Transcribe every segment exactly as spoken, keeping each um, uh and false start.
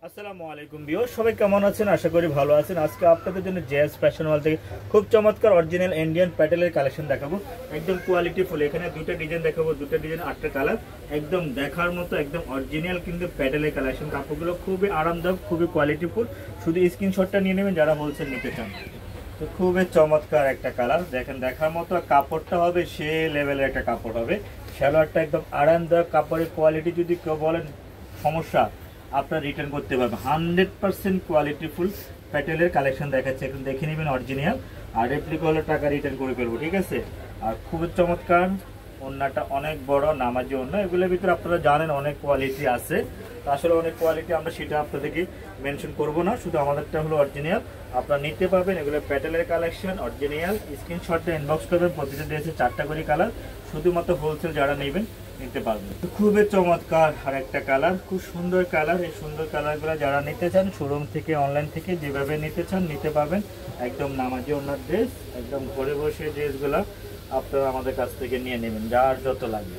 আসসালামু আলাইকুম ভিউয়ার, সবাই কেমন আছেন? আশা করি ভালো আছেন। আজকে আপনাদের জন্য জেএস ফ্যাশন ওয়াল থেকে খুব চমৎকার অরিজিনাল ইন্ডিয়ান প্যাটেলের কালেকশন দেখাবো। একদম কোয়ালিটি ফুল। এখানে দুটো ডিজাইন দেখাবো, দুটো ডিজাইন আটটা কালার, একদম দেখার মতো একদম অরিজিনাল কিন্তু প্যাটেলের কালেকশন। কাপড়গুলো খুবই আরামদায়ক, খুবই কোয়ালিটি ফুল। শুধু স্ক্রিনশটটা নিয়ে নেবেন যারা হোলসেল নিতে চান। তো খুবই চমৎকার একটা কালার, দেখেন দেখার মতো। কাপড়টা হবে সে লেভেলের একটা কাপড় হবে। সালোয়ারটা একদম আরামদায়ক। কাপড়ের কোয়ালিটি যদি কেউ বলেন সমস্যা, আপনারা রিটার্ন করতে পারবেন। হান্ড্রেড পার্সেন্ট কোয়ালিটিফুল প্যাটেলের কালেকশন দেখাচ্ছে, এখন দেখে নেবেন অরিজিনাল। আর রেপ্লিকা হলে টাকা রিটার্ন করে ফেলবো, ঠিক আছে। আর খুবই চমৎকার, ওড়নাটা অনেক বড় নামাজি ওড়না। এগুলোর ভিতরে আপনারা জানেন অনেক কোয়ালিটি আছে, আসলে অনেক কোয়ালিটি আমরা সেটা আপনাদেরকে মেনশন করব না, শুধু আমাদেরটা হলো অরিজিনাল। আপনারা নিতে পারবেন এগুলো প্যাটেলের কালেকশন অরিজিনাল। স্ক্রিনশটটা ইনবক্স করবেন। প্রতিটা ড্রেসে চারটা করে কালার, শুধুমাত্র হোলসেল যারা নেবেন নিতে পারবেন। খুবই চমৎকার আর একটা কালার, খুব সুন্দর কালার। এই সুন্দর কালারগুলো যারা নিতে চান শোরুম থেকে অনলাইন থেকে যেভাবে নিতে চান নিতে পারবেন। একদম নামাজি ওড়নার ড্রেস, একদম ঘরে বসে ড্রেসগুলো আপনারা আমাদের কাছ থেকে নিয়ে নেবেন যার যত লাগে।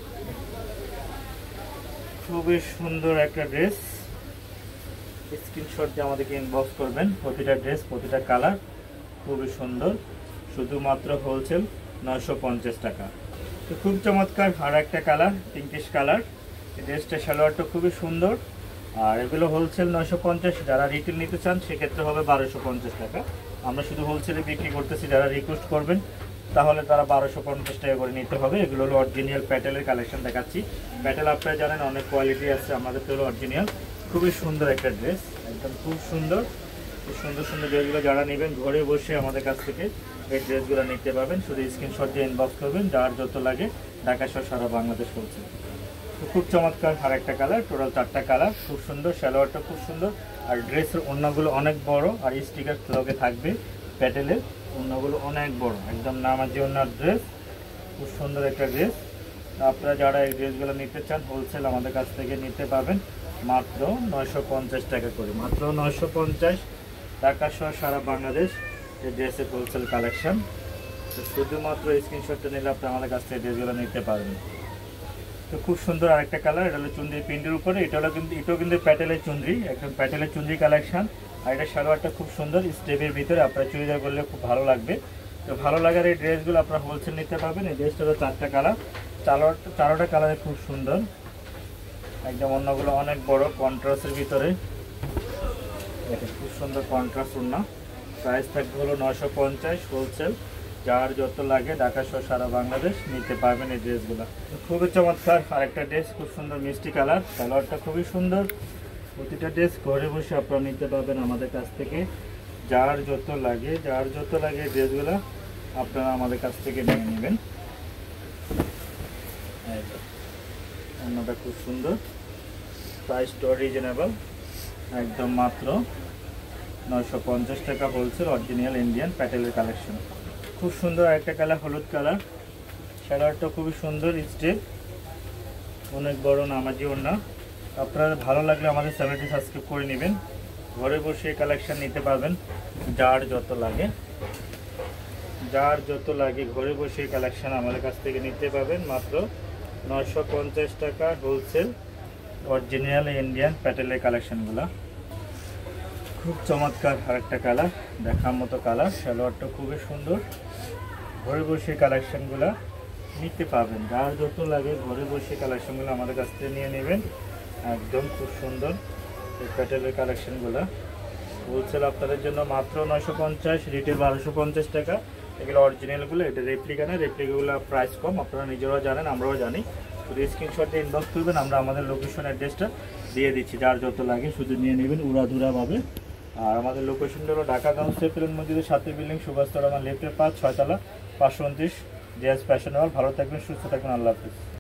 খুবই সুন্দর একটা ড্রেস, স্ক্রিনশট দিয়ে আমাদেরকে ইনবক্স করবেন। প্রতিটা ড্রেস প্রতিটা কালার খুবই সুন্দর, শুধুমাত্র হোলসেল নয়শো পঞ্চাশ টাকা। তো খুব চমৎকার আর একটা কালার, পিঙ্কিশ কালার। এই ড্রেসটা সালোয়ারটা খুবই সুন্দর। আর এগুলো হোলসেল নয়শো পঞ্চাশ, যারা রিটেল নিতে চান সেক্ষেত্রে হবে বারোশো পঞ্চাশ টাকা। আমরা শুধু হোলসেলে বিক্রি করতেছি, যারা রিকোয়েস্ট করবেন তাহলে তারা বারোশো পঞ্চাশ টাকা করে নিতে হবে। এগুলো হলো অরিজিনাল প্যাটেলের কালেকশন দেখাচ্ছি। প্যাটেল আপনারা জানেন অনেক কোয়ালিটি আছে, আমাদের তো হলো অরিজিনাল। খুবই সুন্দর একটা ড্রেস, একদম খুব সুন্দর। এই সুন্দর সুন্দর ড্রেসগুলো যারা নেবেন ঘরে বসে আমাদের কাছ থেকে এই ড্রেসগুলো নিতে পারবেন। শুধু স্ক্রিনশট দিয়ে ইনবক্স করবেন, যার যত লাগে। ঢাকা সহ সারা বাংলাদেশ বলছে। তো খুব চমৎকার আর একটা কালার, টোটাল চারটা কালার, খুব সুন্দর। সালোয়ারটা খুব সুন্দর। আর ড্রেসের ওড়নাগুলো অনেক বড়, আর স্টিকার লগে থাকবে প্যাটেলের। ওড়নাগুলো অনেক বড়, একদম নামাজি ওড়নার ড্রেস, খুব সুন্দর একটা ড্রেস। আপনারা যারা এই ড্রেসগুলো নিতে চান হোলসেল আমাদের কাছ থেকে নিতে পারবেন মাত্র নয়শো পঞ্চাশ টাকা করে। মাত্র নয়শো পঞ্চাশ টাকা সহ সারা বাংলাদেশ এই ড্রেসের হোলসেল কালেকশন। তো শুধুমাত্র স্ক্রিনশটটা নিলে আপনি আমাদের কাছ থেকে ড্রেসগুলো নিতে পারবেন। তো খুব সুন্দর আরেকটা কালার, এটা হলো চুন্দ্রি প্রিন্টের উপরে। এটা হলো কিন্তু এটাও কিন্তু প্যাটেলের চুন্দ্রি, একদম প্যাটেলের চুন্দ্রি কালেকশন। আর এটা সালোয়ারটা খুব সুন্দর, স্টেপের ভিতরে আপনারা চুড়িদার করলে খুব ভালো লাগবে। তো ভালো লাগার এই ড্রেসগুলো আপনারা হোলসেল নিতে পারবেন। এই ড্রেসটা হলো চারটা কালার, চারোটা চারোটা কালারে খুব সুন্দর, একদম অন্যগুলো অনেক বড় কন্ট্রাস্টের ভিতরে। দেখেন খুব সুন্দর কন্ট্রাস্ট ওড়না। প্রাইস থাকবে হলো নয়শো পঞ্চাশ হোলসেল, যার যত লাগে ঢাকা সহ সারা বাংলাদেশ নিতে পারবেন এই ড্রেসগুলো। খুবই চমৎকার আরেকটা ড্রেস, খুব সুন্দর মিষ্টি কালার। কালারটা খুবই সুন্দর। প্রতিটা ড্রেস ঘরে বসে আপনারা নিতে পারবেন আমাদের কাছ থেকে, যার যত লাগে যার যত লাগে ড্রেসগুলো আপনারা আমাদের কাছ থেকে নিয়ে নেবেন। অন্যটা খুব সুন্দর, প্রাইসটা রিজনেবল, একদম মাত্র নয়শো পঞ্চাশ টাকা হোলসেল অরিজিনাল ইন্ডিয়ান প্যাটেলের কালেকশন। খুব সুন্দর একটা কালার, হলুদ কালার। সালোয়ারটা খুবই সুন্দর, স্টেপ অনেক বড় নামাজি ওড়না। আপনারা ভালো লাগলে আমাদের চ্যানেলটি সাবস্ক্রাইব করে নেবেন। ঘরে বসে কালেকশন নিতে পারবেন যার যত লাগে যার যত লাগে ঘরে বসে কালেকশন আমাদের কাছ থেকে নিতে পারবেন মাত্র নয়শো পঞ্চাশ টাকা হোলসেল অরিজিনাল ইন্ডিয়ান প্যাটেলের কালেকশনগুলো। খুব চমৎকার আরেকটা কালার, দেখার মতো কালার। সালোয়ারটা খুবই সুন্দর। ঘরে বসে কালেকশনগুলো নিতে পারবেন, যার যত লাগে ঘরে বসে কালেকশনগুলো আমাদের কাছ থেকে নিয়ে নেবেন। একদম খুব সুন্দর এই প্যাটেলের কালেকশনগুলো হোলসেল আপনাদের জন্য মাত্র নয়শো পঞ্চাশ, রিটেল বারোশো পঞ্চাশ টাকা। এগুলো অরিজিনালগুলো, এটা রেপ্লিকা না। রেপ্লিকাগুলো প্রাইস কম, আপনারা নিজেরাও জানেন আমরাও জানি। শুধু স্ক্রিনশট দিয়ে ইনবক্স করবেন, আমরা আমাদের লোকেশন অ্যাড্রেসটা দিয়ে দিচ্ছি, যার যত লাগে শুধু নিয়ে নেবেন উড়াধুরাভাবে। আর আমাদের লোকেশনটা হলো ঢাকা গাউসিয়া প্লেন মসজিদের সাথে বিল্ডিং, সুভাষতলা আমার লেফটের পাঁচ ছয়তলা, পাঁচশো উনত্রিশ জেএস ফ্যাশন ওয়াল। ভালো থাকবেন, সুস্থ থাকবেন, আল্লাহ হাফিজ।